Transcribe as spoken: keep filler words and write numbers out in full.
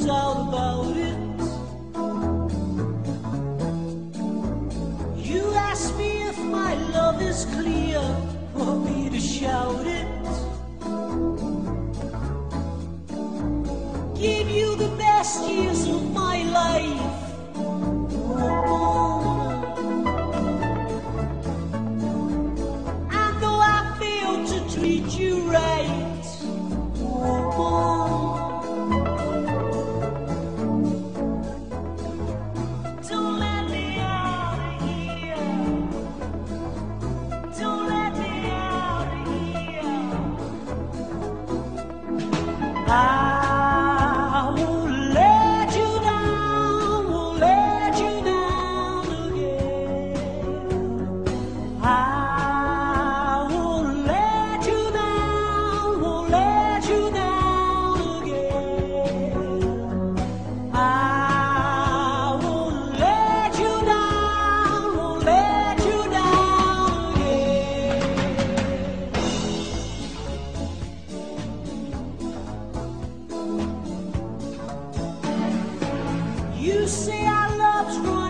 doubt about it. You ask me if my love is clear, for me to shout it. Give you the best years of my life. And though I failed to treat you right, don't let me out of here. Don't let me out of here. I won't let you down, won't let you down again. I won't let you down, won't let you down again. I won't let you down, won't let you down again. You say our love's growing